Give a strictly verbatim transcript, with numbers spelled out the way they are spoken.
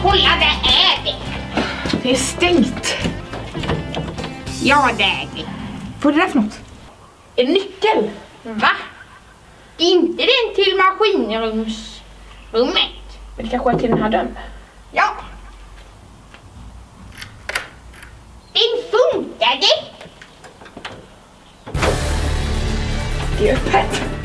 kolla, där är det. Det är stängt. Ja, det är det. Vad är det där för något? En nyckel. Va? Det är inte den till maskinrumsrummet. Men det kanske är till den här dörren. Ja. Den funkade. Det är öppet.